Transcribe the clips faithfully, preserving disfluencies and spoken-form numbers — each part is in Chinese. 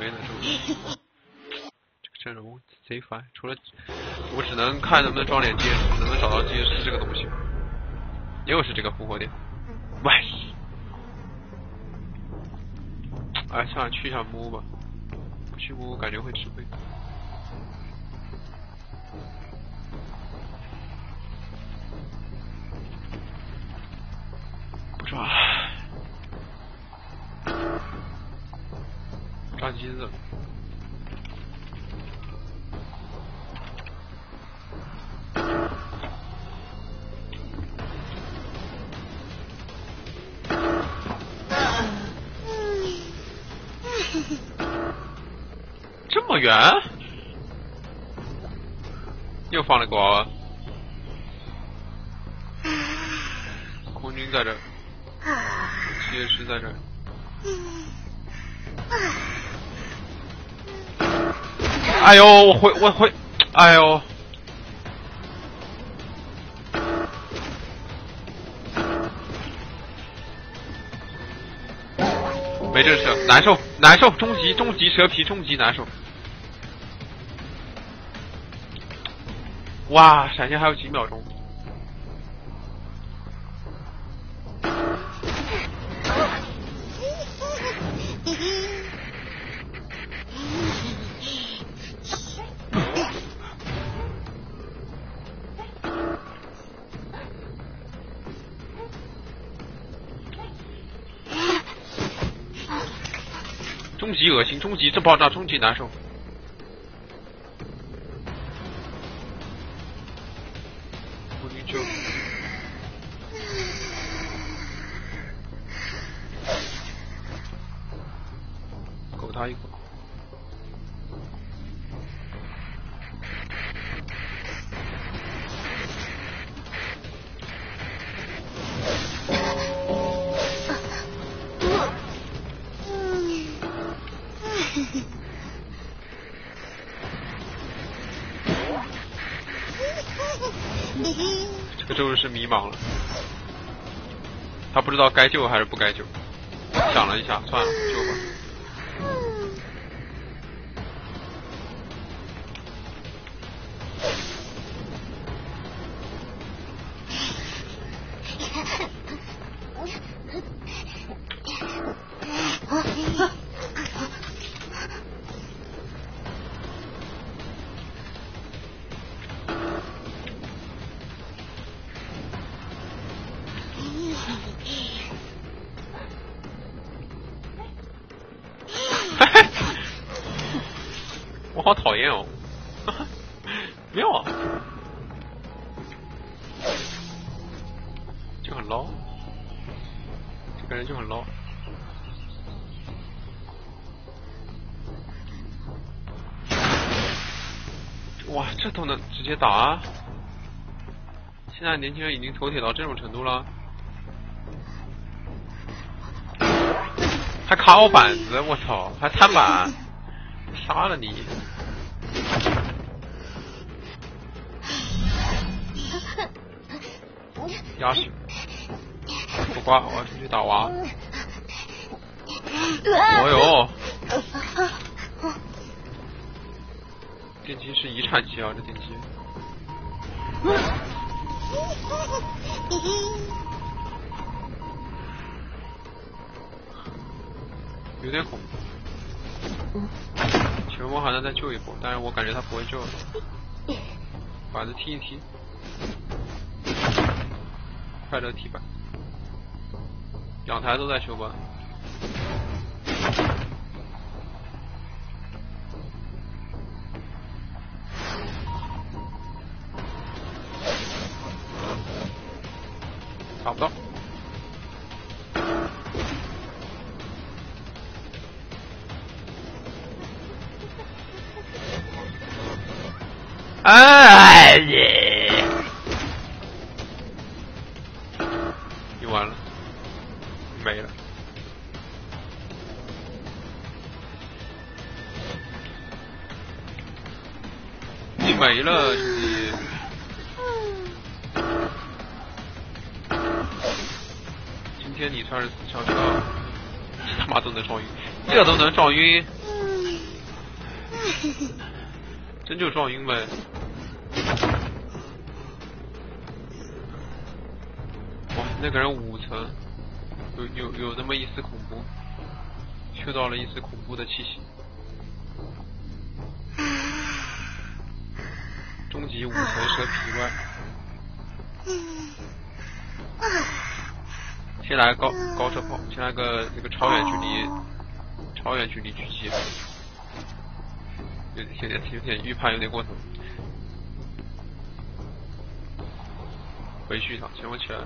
厌的这种。这个阵容贼烦，除了我只能看能不能装点 G S， 能不能找到 G S 这个东西。又是这个复活点，喂！哎，算了，去一下木屋吧，不去木屋感觉会吃亏。不抓，抓机子。这么远？又放了个娃娃。空军在这儿，七月师在这儿。哎呦，我回我回，哎呦！没震慑，难受难受，终极终极蛇皮，终极难受。哇，闪现还有几秒钟。终极恶心，终极这爆炸，终极难受。我去救，狗他一口。这个咒是迷茫了，他不知道该救还是不该救，想了一下，算了，救吧。我好讨厌哦，妙啊，就很捞，这个人就很捞。哇，这都能直接打啊！现在年轻人已经头铁到这种程度了，还卡我板子，我操，还摊板，杀了你！压死！不挂，我要出去打娃。哦呦！电击是遗产期啊，这电击。有点恐怖。球魔还能再救一波，但是我感觉他不会救了。板子踢一踢，快乐踢板。两台都在修板。打不到。哎耶！你完了，没了。你没了，兄弟。今天你算是死翘翘，他妈都能撞晕，这都能撞晕。 真就撞晕呗。哇，那个人五层，有有有那么一丝恐怖，嗅到了一丝恐怖的气息。终极五层蛇皮怪。先来高高射炮，先来个那个超远距离，超远距离狙击。有点有点有点预判有点过头。回去一趟，先我起来。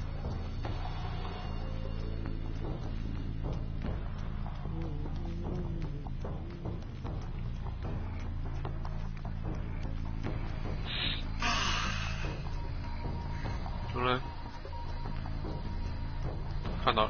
出来，看到了。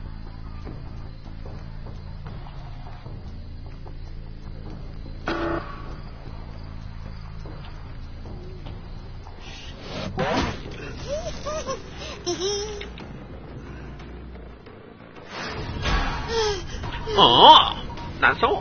哦，难受。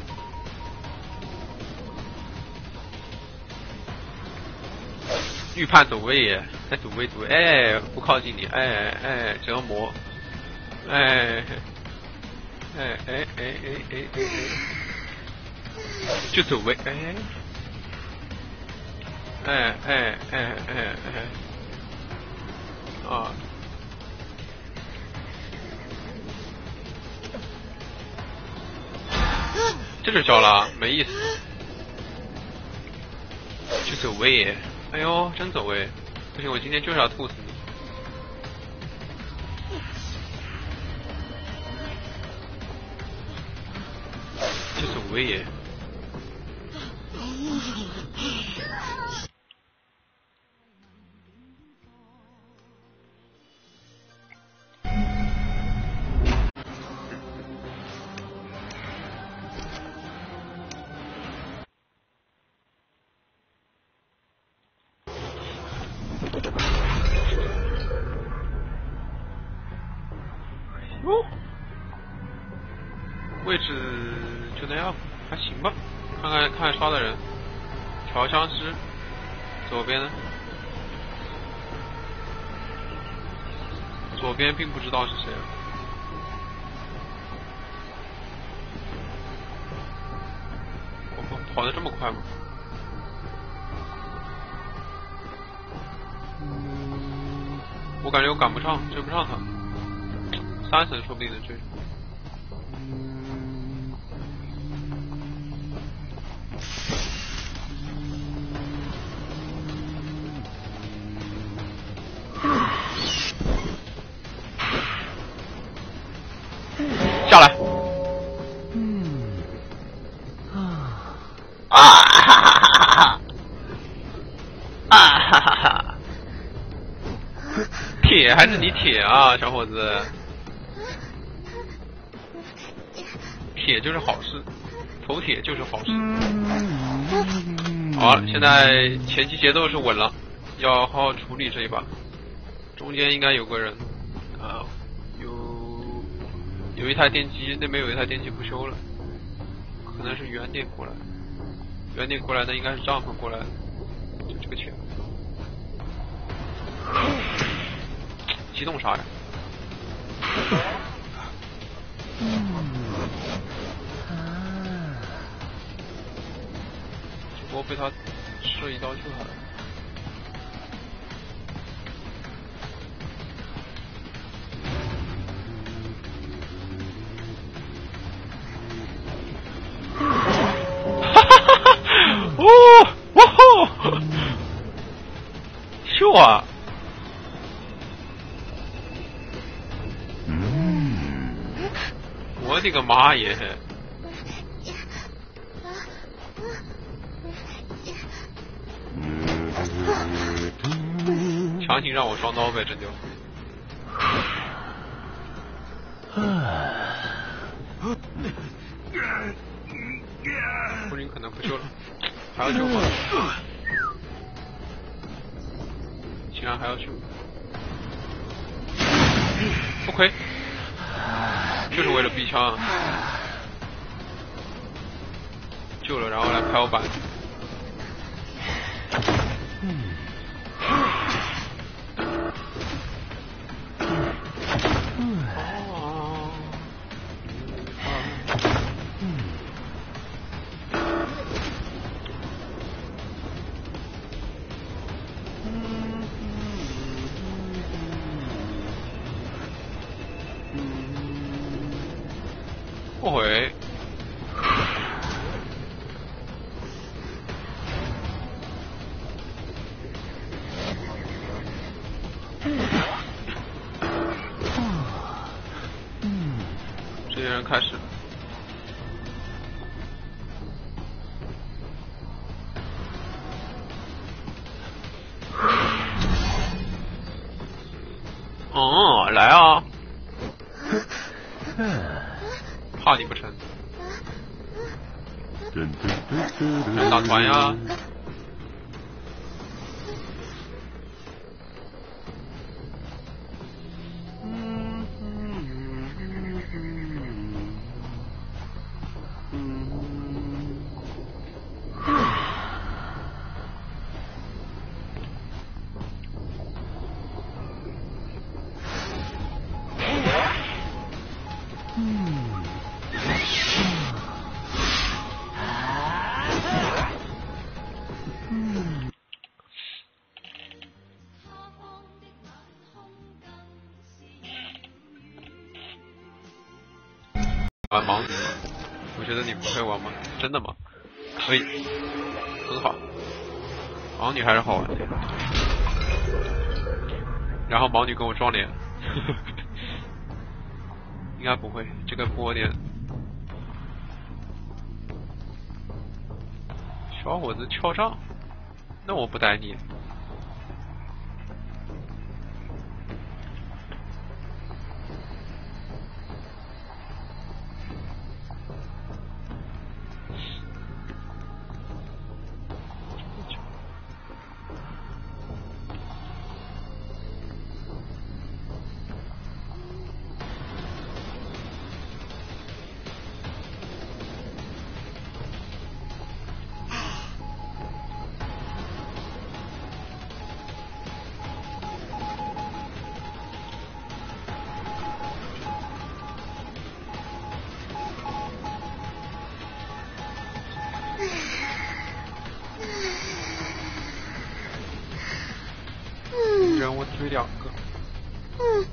预判走位耶，在走位走位，哎，不靠近你，哎哎，折磨，哎，哎哎哎哎哎哎哎，就走位，哎，哎哎哎哎哎，啊。这就交了，没意思。就走位耶，哎呦，真走位！不行，我今天就是要吐死你。就走位耶。哟，位置就那样，还行吧。看看看看杀的人，调香师，左边呢？左边并不知道是谁。我跑得这么快吗？我感觉我赶不上，追不上他。三层说不定能追上。下来。嗯。啊。啊哈哈哈哈！啊哈哈哈！铁还是你铁啊，小伙子。铁就是好事，头铁就是好事。好了，现在前期节奏是稳了，要好好处理这一把。中间应该有个人，啊，有有一台电机，那边有一台电机不修了，可能是原点过来，原点过来的应该是帐篷过来的，就这个钱。机动杀呀！只不过被他射一刀就好了。哈哈哈哈！哦，哇吼！秀啊！我的个妈耶！强行让我双刀呗，这就。夫人可能不救了，还要救吗？竟然还要救，不亏。就是为了逼枪， 救了，然后来拍我板。后悔。这些人开始。哦，来啊！怕你不成？来打团呀！玩盲女，我觉得你不会玩吗？真的吗？可以，很好。盲女还是好玩的。然后盲女跟我撞脸，应该不会，这个波点。小伙子敲诈，那我不逮你。人我推两个。嗯。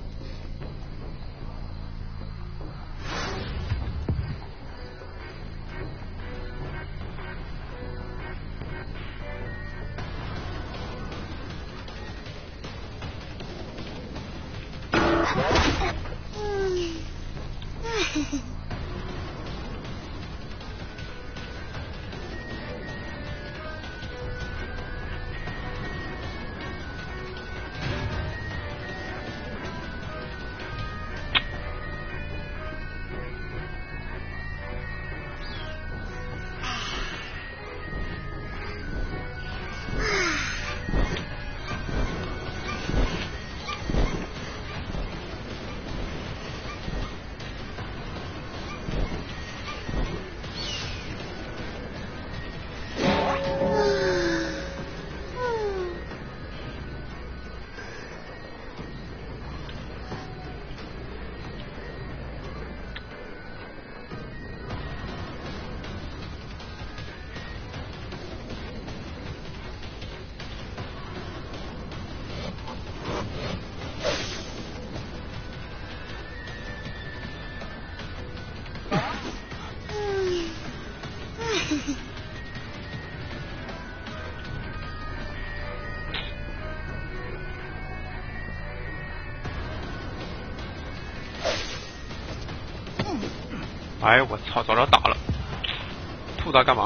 哎，我操！早知道打了，吐他干嘛？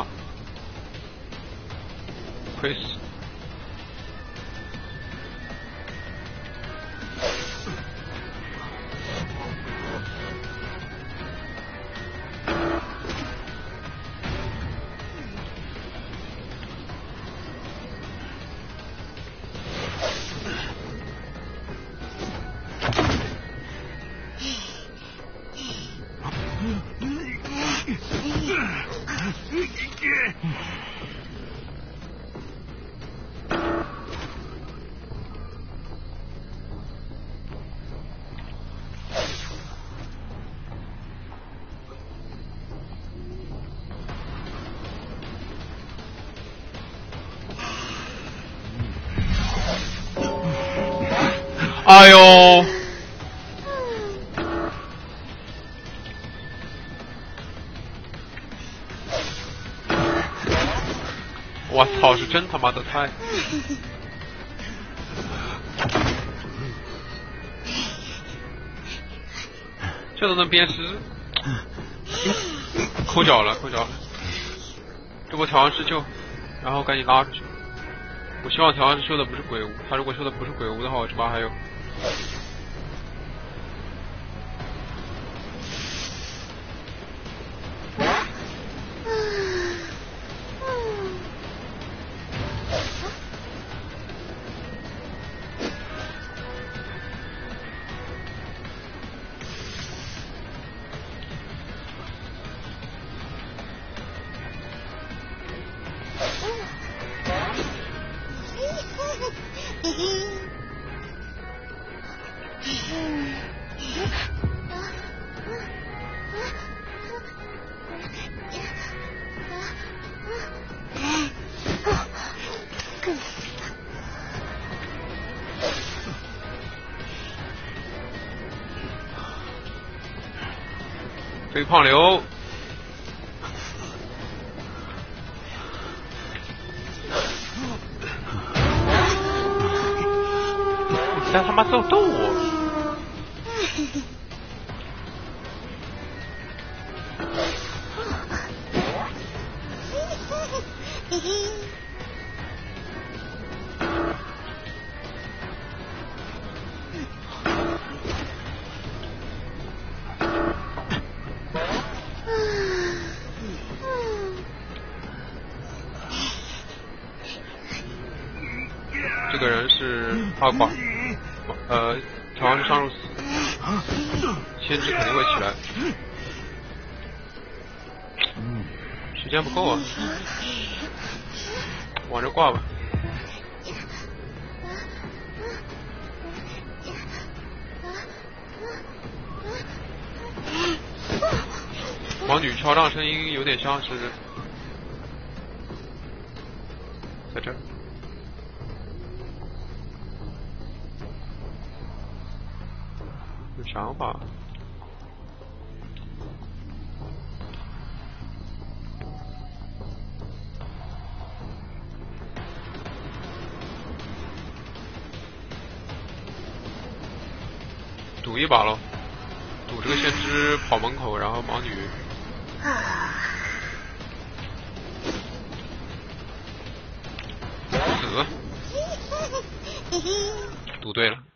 亏死！ 哎呦！我操，是真他妈的菜！这都能鞭尸？抠脚了，抠脚了！这波调完师救，然后赶紧拉出去。我希望调完师修的不是鬼屋，他如果修的不是鬼屋的话，我这把还有。肥胖流，你在他妈逗逗我！这个人是阿寡，呃，调完上入死，先知肯定会起来，时间不够啊，往这挂吧。王女敲杖声音有点像是在这儿。有想法。赌一把喽，赌这个先知跑门口，然后盲女。死，赌对了。